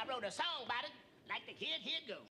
wrote a song about it. Like the kid, here it goes.